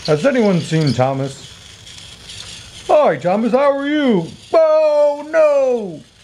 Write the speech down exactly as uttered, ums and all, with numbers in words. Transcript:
Has anyone seen Thomas? Hi, Thomas, how are you? Oh, no!